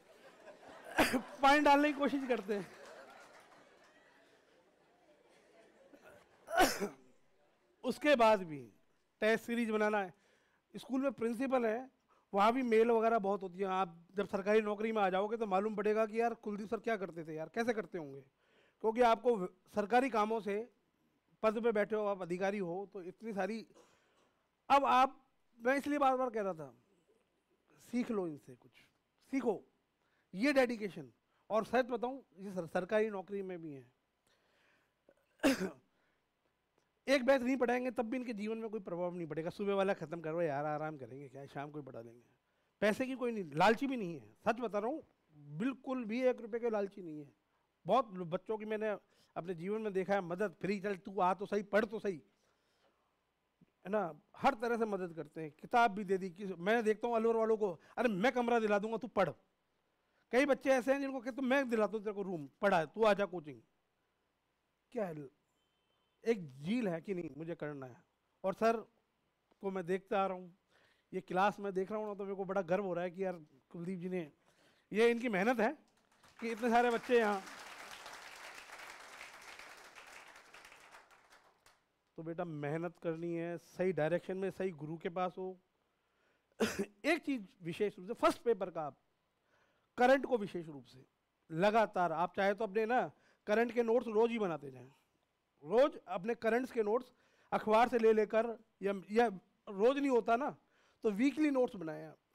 पॉइंट डालने की कोशिश करते हैं। उसके बाद भी टेस्ट सीरीज बनाना है। स्कूल में प्रिंसिपल है, वहाँ भी मेल वगैरह बहुत होती है। आप जब सरकारी नौकरी में आ जाओगे तो मालूम पड़ेगा कि यार कुलदीप सर क्या करते थे यार, कैसे करते होंगे, क्योंकि आपको सरकारी कामों से पद पे बैठे हो, आप अधिकारी हो, तो इतनी सारी। अब आप, मैं इसलिए बार बार कह रहा था सीख लो इनसे, कुछ सीखो, ये डेडिकेशन। और सच बताऊं ये सर, सरकारी नौकरी में भी है। एक बैच नहीं पढ़ाएंगे तब भी इनके जीवन में कोई प्रभाव नहीं पड़ेगा। सुबह वाला खत्म करो यार, आराम करेंगे क्या, शाम को ही पढ़ा लेंगे। पैसे की कोई नहीं, लालची भी नहीं है, सच बता रहा हूँ, बिल्कुल भी एक रुपए के लालची नहीं है। बहुत बच्चों की मैंने अपने जीवन में देखा है, मदद फ्री, चल तू आ तो सही, पढ़ तो सही, है ना, हर तरह से मदद करते हैं। किताब भी दे दी कि मैं देखता हूँ अलवर वालों को, अरे मैं कमरा दिला दूंगा तू पढ़। कई बच्चे ऐसे हैं जिनको कहते मैं दिलाता हूँ तेरे को रूम, पढ़ा तू, आजा कोचिंग। क्या है, एक झील है कि नहीं, मुझे करना है। और सर को मैं देखता आ रहा हूँ, ये क्लास में देख रहा हूँ ना, तो मेरे को बड़ा गर्व हो रहा है कि यार कुलदीप जी ने, ये इनकी मेहनत है कि इतने सारे बच्चे यहाँ। तो बेटा मेहनत करनी है, सही डायरेक्शन में, सही गुरु के पास हो। एक चीज विशेष रूप से फर्स्ट पेपर का, आप करंट को विशेष रूप से लगातार, आप चाहे तो अपने ना करंट के नोट्स रोज ही बनाते जाएं। रोज अपने करंट्स के नोट्स अखबार से ले लेकर, या, या रोज नहीं होता ना तो वीकली नोट्स बनाएं आप।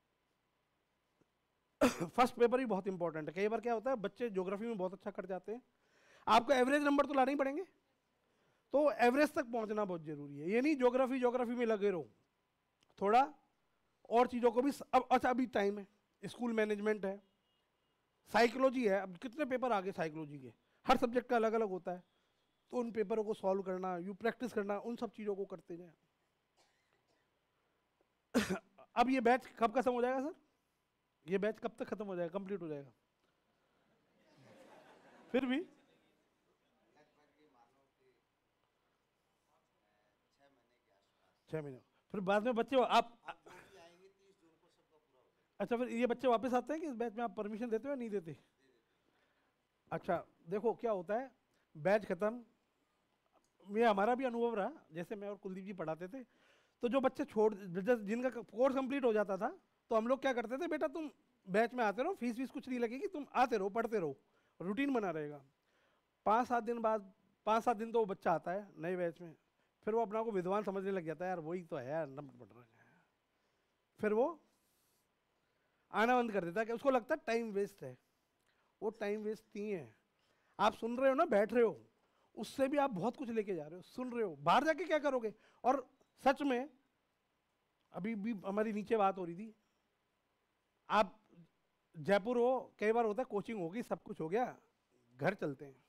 फर्स्ट पेपर भी बहुत इंपॉर्टेंट है। कई बार क्या होता है, बच्चे ज्योग्राफी में बहुत अच्छा कर जाते हैं, आपको एवरेज नंबर तो लाने ही पड़ेंगे, तो एवरेज तक पहुंचना बहुत जरूरी है। ये नहीं ज्योग्राफी ज्योग्राफी में लगे रहो, थोड़ा और चीज़ों को भी। अब अच्छा अभी टाइम है, स्कूल मैनेजमेंट है, साइकोलॉजी है, अब कितने पेपर आगे साइकोलॉजी के, हर सब्जेक्ट का अलग अलग होता है, तो उन पेपरों को सॉल्व करना, यू प्रैक्टिस करना, उन सब चीज़ों को करते जाए। अब ये बैच कब खत्म हो जाएगा सर? ये बैच कब तक खत्म हो जाएगा, कंप्लीट हो जाएगा? फिर भी छह महीने फिर बाद में बच्चे आप, अच्छा फिर ये बच्चे वापस आते हैं कि इस बैच में आप परमिशन देते हो या नहीं देते? अच्छा देखो क्या होता है, बैच खत्म, ये हमारा भी अनुभव रहा, जैसे मैं और कुलदीप जी पढ़ाते थे, तो जो बच्चे छोड़, जिनका कोर्स कंप्लीट हो जाता था, तो हम लोग क्या करते थे, बेटा तुम बैच में आते रहो, फीस वीस कुछ नहीं लगेगी, तुम आते रहो, पढ़ते रहो, रूटीन बना रहेगा। पाँच सात दिन बाद, पाँच सात दिन तो वो बच्चा आता है नए बैच में, फिर वो अपना को विद्वान समझने लग जाता है, यार वही तो है यार, नंबर पढ़ रहा है, फिर वो आना बंद कर देता है कि उसको लगता है टाइम वेस्ट है। वो टाइम वेस्ट नहीं है, आप सुन रहे हो ना, बैठ रहे हो, उससे भी आप बहुत कुछ लेके जा रहे हो, सुन रहे हो, बाहर जाके क्या करोगे। और सच में अभी भी हमारी नीचे बात हो रही थी, आप जयपुर हो, कई बार होता है कोचिंग होगी, सब कुछ हो गया, घर चलते हैं।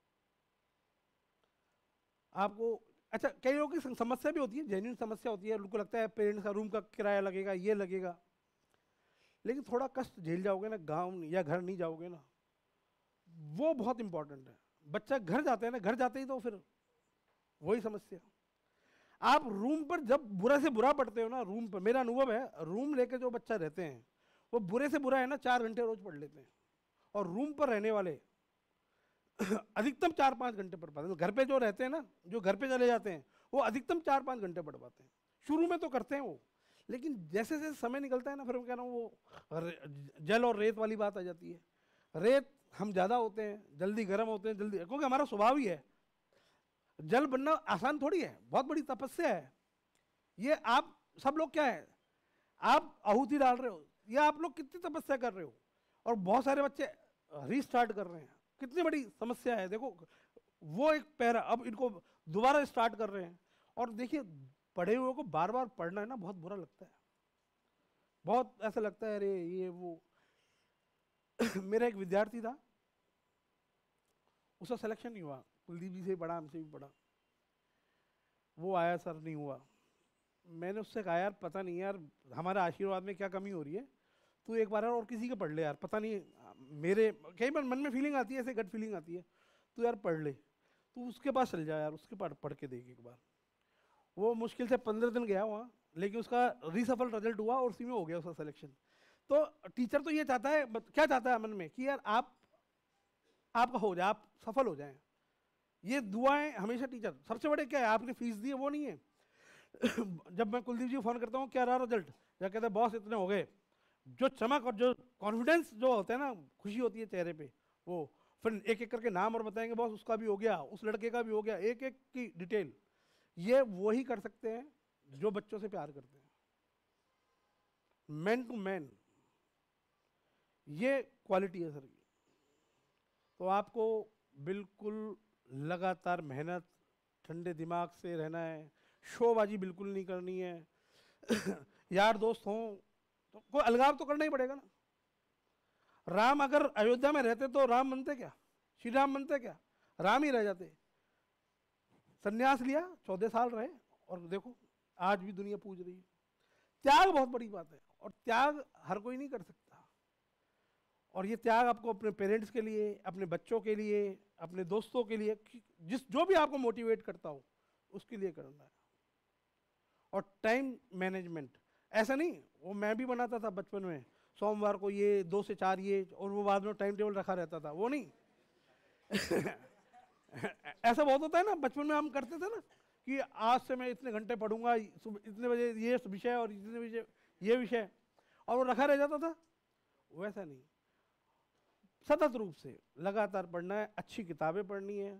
आपको अच्छा, कई लोगों की सम- समस्या भी होती है, जेन्युइन समस्या होती है, उनको लगता है पेरेंट्स का रूम का किराया लगेगा, ये लगेगा, लेकिन थोड़ा कष्ट झेल जाओगे ना, गांव या घर नहीं जाओगे ना, वो बहुत इंपॉर्टेंट है। बच्चा घर जाते हैं ना, घर जाते ही तो फिर वही समस्या। आप रूम पर जब बुरा से बुरा पढ़ते हो ना, रूम पर, मेरा अनुभव है, रूम लेके जो बच्चा रहते हैं वो बुरे से बुरा है ना चार घंटे रोज पढ़ लेते हैं, और रूम पर रहने वाले अधिकतम चार पाँच घंटे पढ़ पाते हैं। घर पे जो रहते हैं ना, जो घर पे चले जाते हैं, वो अधिकतम चार पाँच घंटे पढ़ पाते हैं। शुरू में तो करते हैं वो, लेकिन जैसे जैसे समय निकलता है ना, फिर मैं कह रहा हूँ वो रे- जल और रेत वाली बात आ जाती है। रेत हम ज़्यादा होते हैं, जल्दी गर्म होते हैं, जल्दी, क्योंकि हमारा स्वभाव ही है। जल बनना आसान थोड़ी है, बहुत बड़ी तपस्या है। ये आप सब लोग क्या है, आप आहुति डाल रहे हो, ये आप लोग कितनी तपस्या कर रहे हो, और बहुत सारे बच्चे रीस्टार्ट कर रहे हैं, कितनी बड़ी समस्या है। देखो वो एक पैरा, अब इनको दोबारा स्टार्ट कर रहे हैं, और देखिए पढ़े हुए को बार बार पढ़ना है ना, बहुत बुरा लगता है, बहुत ऐसा लगता है अरे ये वो। मेरा एक विद्यार्थी था, उसका सिलेक्शन नहीं हुआ, कुलदीप जी से भी पढ़ा, हमसे भी पढ़ा, वो आया, सर नहीं हुआ। मैंने उससे कहा यार पता नहीं यार, हमारे आशीर्वाद में क्या कमी हो रही है, तू एक बार और किसी के पढ़ ले यार, पता नहीं, मेरे कई बार मन में फीलिंग आती है, ऐसे गट फीलिंग आती है, तू यार पढ़ ले, तू उसके पास चल जा यार, उसके पास पढ़ के देख एक बार। वो मुश्किल से पंद्रह दिन गया वहाँ, लेकिन उसका रीसफल रिजल्ट हुआ और उसी में हो गया उसका सिलेक्शन। तो टीचर तो ये चाहता है, क्या चाहता है मन में, कि यार आप आपका हो जाए, आप सफल हो जाएं। ये दुआएं हमेशा टीचर, सबसे बड़े क्या है, आपने फीस दी है वो नहीं है। जब मैं कुलदीप जी को फोन करता हूँ क्या रहा रिजल्ट, या कहते हैं बॉस इतने हो गए, जो चमक और जो कॉन्फिडेंस जो होता है ना, खुशी होती है चेहरे पे, वो फिर एक एक करके नाम और बताएंगे, बॉस उसका भी हो गया, उस लड़के का भी हो गया, एक एक की डिटेल। ये वही कर सकते हैं जो बच्चों से प्यार करते हैं, मैन टू मैन, ये क्वालिटी है सर की। तो आपको बिल्कुल लगातार मेहनत, ठंडे दिमाग से रहना है, शोबाजी बिल्कुल नहीं करनी है। यार दोस्त हों तो कोई अलगाव तो करना ही पड़ेगा ना। राम अगर अयोध्या में रहते तो राम बनते क्या, श्री राम बनते क्या, राम ही रह जाते। संन्यास लिया, चौदह साल रहे, और देखो आज भी दुनिया पूज रही है। त्याग बहुत बड़ी बात है, और त्याग हर कोई नहीं कर सकता। और ये त्याग आपको अपने पेरेंट्स के लिए, अपने बच्चों के लिए, अपने दोस्तों के लिए, जिस जो भी आपको मोटिवेट करता हो उसके लिए करना है। और टाइम मैनेजमेंट, ऐसा नहीं, वो मैं भी बनाता था बचपन में, सोमवार को ये, दो से चार ये, और वो बाद में टाइम टेबल रखा रहता था, वो नहीं। ऐसा बहुत होता है ना, बचपन में हम करते थे ना, कि आज से मैं इतने घंटे पढ़ूंगा, इतने बजे ये विषय और इतने बजे ये विषय, और वो रखा रह जाता था। वैसा नहीं, सतत रूप से लगातार पढ़ना है, अच्छी किताबें पढ़नी है।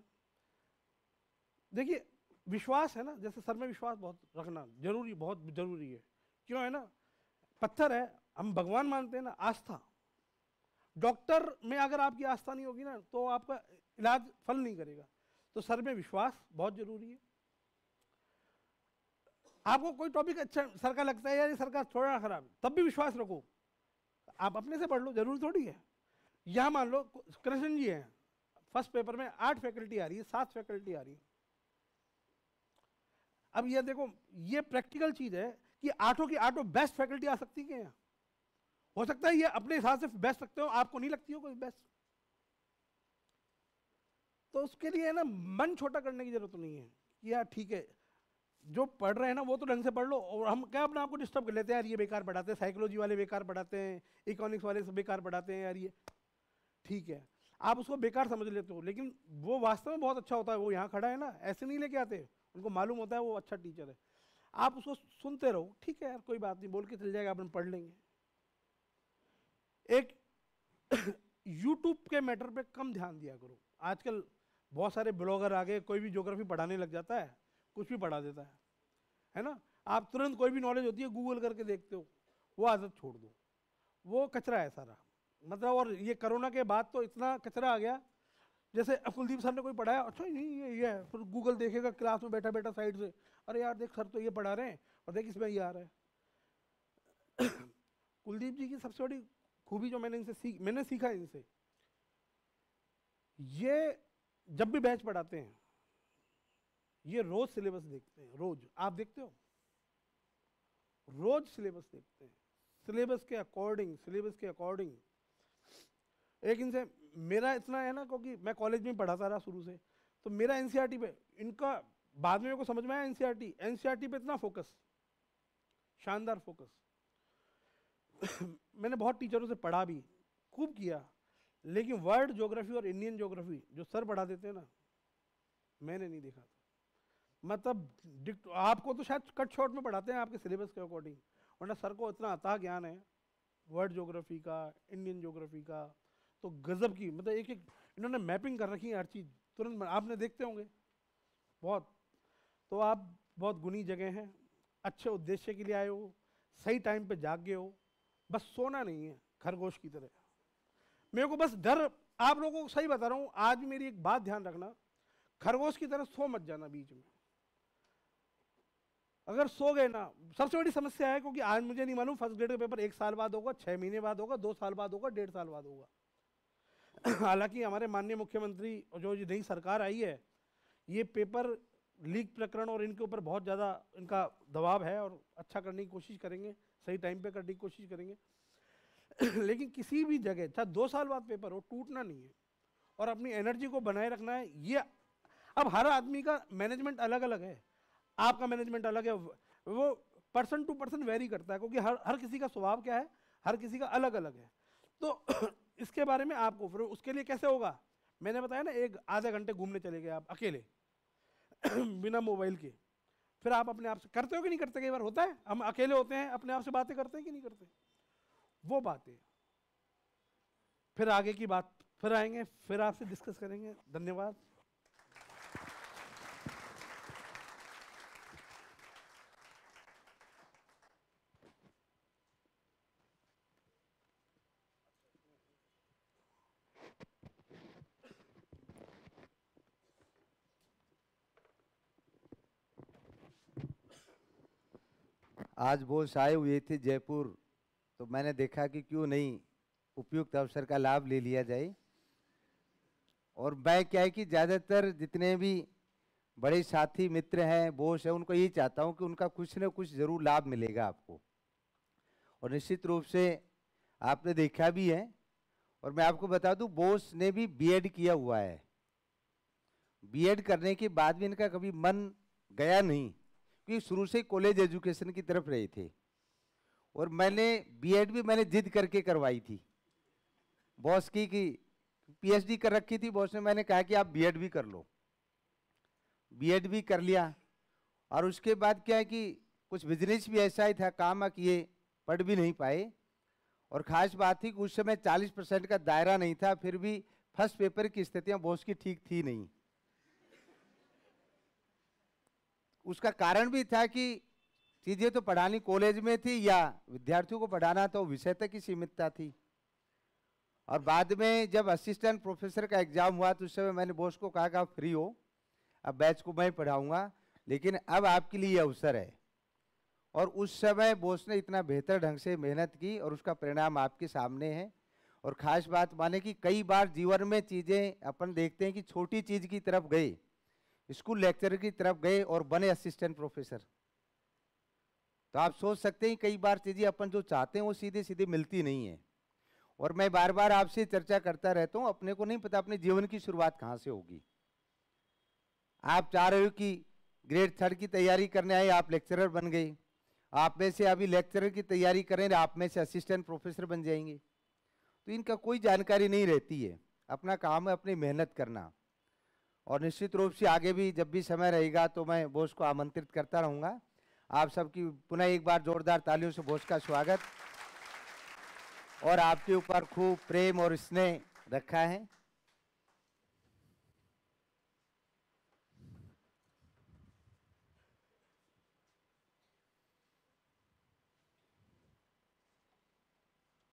देखिए विश्वास है ना, जैसे सर में विश्वास बहुत रखना जरूरी, बहुत जरूरी है। क्यों है ना, पत्थर है, हम भगवान मानते हैं ना, आस्था। डॉक्टर में अगर आपकी आस्था नहीं होगी ना, तो आपका इलाज फल नहीं करेगा। तो सर में विश्वास बहुत जरूरी है। आपको कोई टॉपिक अच्छा सर का लगता है, यार ये सर का थोड़ा खराब, तब भी विश्वास रखो, आप अपने से पढ़ लो, जरूरी थोड़ी है। यहाँ मान लो कृष्ण जी हैं, फर्स्ट पेपर में आठ फैकल्टी आ रही है, सात फैकल्टी आ रही है। अब ये देखो, ये प्रैक्टिकल चीज है कि आठों की आठों बेस्ट फैकल्टी आ सकती है। यहाँ हो सकता है ये अपने हिसाब से बेस्ट रखते हो, आपको नहीं लगती हो कोई बेस्ट, तो उसके लिए ना मन छोटा करने की जरूरत नहीं है कि यार ठीक है, जो पढ़ रहे हैं ना वो तो ढंग से पढ़ लो। और हम क्या अपने आपको डिस्टर्ब कर लेते हैं, यार ये बेकार पढ़ाते हैं, साइकोलॉजी वाले बेकार पढ़ाते हैं, इकोनॉमिक्स वाले सब बेकार पढ़ाते हैं, यार ये ठीक है, आप उसको बेकार समझ लेते हो, लेकिन वो वास्तव में बहुत अच्छा होता है। वो यहाँ खड़ा है ना, ऐसे नहीं लेके आते, उनको मालूम होता है वो अच्छा टीचर है। आप उसको सुनते रहो, ठीक है यार कोई बात नहीं, बोल के चल जाएगा, अपन पढ़ लेंगे। एक यूट्यूब के मैटर पे कम ध्यान दिया करो। आजकल बहुत सारे ब्लॉगर आ गए, कोई भी ज्योग्राफी पढ़ाने लग जाता है, कुछ भी पढ़ा देता है, है ना। आप तुरंत कोई भी नॉलेज होती है गूगल करके देखते हो, वो आदत छोड़ दो, वो कचरा है सारा, मतलब। और ये कोरोना के बाद तो इतना कचरा आ गया, जैसे कुलदीप सर ने कोई पढ़ाया, अच्छा नहीं ये ये है, फिर गूगल देखेगा क्लास में बैठा बैठा साइड से, अरे यार देख सर तो ये पढ़ा रहे हैं, और देख इसमें ये आ रहा है। कुलदीप जी की सबसे बड़ी खूबी जो मैंने इनसे सीख मैंने सीखा इनसे, ये जब भी बैच पढ़ाते हैं ये रोज सिलेबस देखते हैं। रोज आप देखते हो, रोज सिलेबस देखते हैं, सिलेबस के अकॉर्डिंग सिलेबस के अकॉर्डिंग एक इनसे मेरा इतना है ना, क्योंकि मैं कॉलेज में पढ़ाता रहा शुरू से, तो मेरा एनसीईआरटी पे, इनका बाद में मेरे को समझ में आया एनसीईआरटी एनसीईआरटी पे इतना फोकस, शानदार फोकस। मैंने बहुत टीचरों से पढ़ा भी, खूब किया, लेकिन वर्ल्ड ज्योग्राफी और इंडियन ज्योग्राफी जो सर पढ़ा देते हैं ना, मैंने नहीं देखा था। मतलब आपको तो शायद कट शॉर्ट में पढ़ाते हैं आपके सिलेबस के अकॉर्डिंग, वरना सर को इतना अथाह ज्ञान है वर्ल्ड ज्योग्राफी का, इंडियन ज्योग्राफी का, तो गजब की, मतलब एक एक इन्होंने मैपिंग कर रखी है हर चीज़, तुरंत आपने देखते होंगे बहुत। तो आप बहुत गुनी जगह हैं, अच्छे उद्देश्य के लिए आए हो, सही टाइम पे जाग गए हो, बस सोना नहीं है खरगोश की तरह। मेरे को बस डर, आप लोगों को सही बता रहा हूँ, आज मेरी एक बात ध्यान रखना, खरगोश की तरह सो मत जाना बीच में। अगर सो गए ना, सबसे बड़ी समस्या है, क्योंकि आज मुझे नहीं मालूम फर्स्ट ग्रेड का पेपर एक साल बाद होगा, छह महीने बाद होगा, दो साल बाद होगा, डेढ़ साल बाद होगा। हालांकि हमारे माननीय मुख्यमंत्री और जो नई सरकार आई है, ये पेपर लीक प्रकरण और इनके ऊपर बहुत ज़्यादा इनका दबाव है और अच्छा करने की कोशिश करेंगे, सही टाइम पे करने की कोशिश करेंगे। लेकिन किसी भी जगह चाहे दो साल बाद पेपर हो, टूटना नहीं है और अपनी एनर्जी को बनाए रखना है। ये अब हर आदमी का मैनेजमेंट अलग अलग है, आपका मैनेजमेंट अलग है, वो पर्सन टू पर्सन वेरी करता है, क्योंकि हर हर किसी का स्वभाव क्या है, हर किसी का अलग अलग है। तो इसके बारे में आपको फिर उसके लिए कैसे होगा, मैंने बताया ना, एक आधे घंटे घूमने चले गए आप अकेले बिना मोबाइल के, फिर आप अपने आप से करते हो कि नहीं करते? कई बार होता है हम अकेले होते हैं, अपने आप से बातें करते हैं कि नहीं करते? वो बातें फिर आगे की बात फिर आएंगे, फिर आपसे डिस्कस करेंगे। धन्यवाद। आज बोस आए हुए थे जयपुर, तो मैंने देखा कि क्यों नहीं उपयुक्त अवसर का लाभ ले लिया जाए। और मैं क्या है कि ज़्यादातर जितने भी बड़े साथी मित्र हैं, बोस है, उनको यही चाहता हूं कि उनका कुछ न कुछ ज़रूर लाभ मिलेगा आपको। और निश्चित रूप से आपने देखा भी है। और मैं आपको बता दूं, बोस ने भी बीएड किया हुआ है। बीएड करने के बाद भी इनका कभी मन गया नहीं, क्योंकि शुरू से कॉलेज एजुकेशन की तरफ रहे थे। और मैंने बीएड भी मैंने जिद करके करवाई थी बॉस की, कि पीएचडी कर रखी थी बॉस ने, मैंने कहा कि आप बीएड भी कर लो। बीएड भी कर लिया। और उसके बाद क्या है कि कुछ बिजनेस भी ऐसा ही था, काम किए, पढ़ भी नहीं पाए। और ख़ास बात थी कि उस समय चालीस परसेंट का दायरा नहीं था, फिर भी फर्स्ट पेपर की स्थितियां बॉस की ठीक थी नहीं। उसका कारण भी था कि चीज़ें तो पढ़ानी कॉलेज में थी, या विद्यार्थियों को पढ़ाना तो विषय तक ही सीमितता थी। और बाद में जब असिस्टेंट प्रोफेसर का एग्जाम हुआ, तो उस समय मैंने बॉस को कहा कि आप फ्री हो, अब बैच को मैं पढ़ाऊंगा, लेकिन अब आपके लिए अवसर है। और उस समय बॉस ने इतना बेहतर ढंग से मेहनत की और उसका परिणाम आपके सामने है। और ख़ास बात माने कि कई बार जीवन में चीज़ें अपन देखते हैं कि छोटी चीज़ की तरफ गए, स्कूल लेक्चर की तरफ गए और बने असिस्टेंट प्रोफेसर, तो आप सोच सकते हैं कई बार चीज़ें अपन जो चाहते हैं वो सीधे सीधे मिलती नहीं है। और मैं बार बार आपसे चर्चा करता रहता हूँ, अपने को नहीं पता अपने जीवन की शुरुआत कहाँ से होगी। आप चाह रहे हो कि ग्रेड थर्ड की तैयारी करने आए, आप लेक्चरर बन गए, आप में से अभी लेक्चरर की तैयारी करें, आप में से असिस्टेंट प्रोफेसर बन जाएंगे। तो इनका कोई जानकारी नहीं रहती है। अपना काम है अपनी मेहनत करना। और निश्चित रूप से आगे भी जब भी समय रहेगा तो मैं बॉस को आमंत्रित करता रहूँगा। आप सबकी पुनः एक बार जोरदार तालियों से बॉस का स्वागत। और आपके ऊपर खूब प्रेम और स्नेह रखा है।